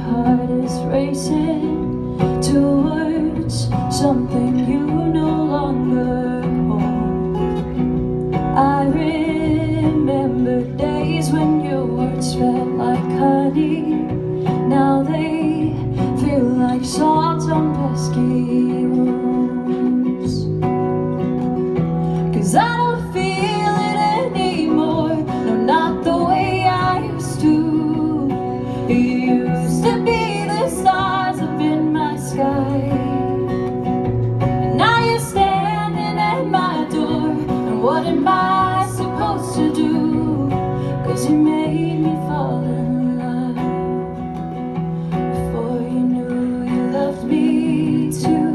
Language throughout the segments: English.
heart is racing towards something you no longer hold. I remember days when your words felt like honey. Now they feel like salt on pesky wounds. 'Cause I don't feel it anymore, no, not the way I used to. You used to be the stars up in my sky, and now you're standing at my door. And what am I supposed to do? 'Cause you made me fall in love before you knew you loved me too.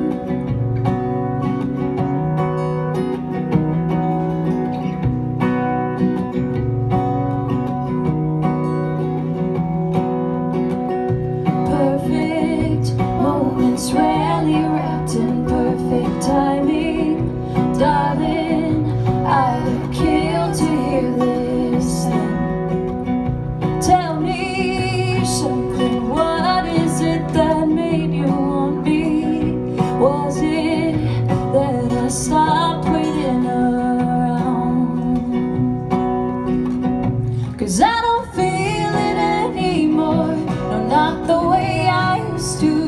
Moments rarely wrapped in perfect timing. Darling, I'd have killed to hear this thing. Tell me something, what is it that made you want me? Was it that I stopped waiting around? 'Cause I don't feel it anymore, no, not the way I used to.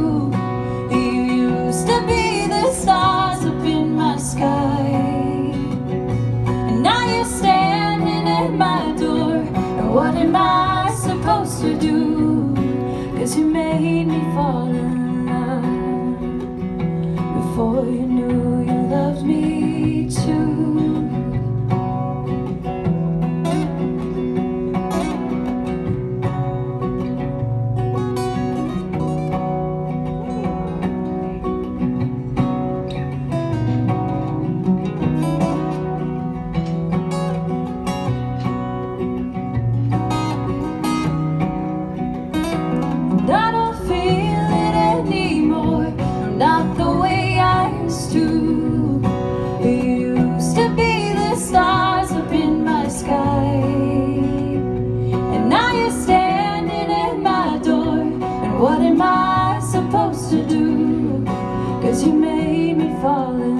To be the stars up in my sky, and now you're standing at my door. And what am I supposed to do? 'Cause you made me fall in love before you knew you loved me too. I don't feel it anymore, not the way I used to. You used to be the stars up in my sky, and now you're standing at my door. And what am I supposed to do? 'Cause you made me fall in love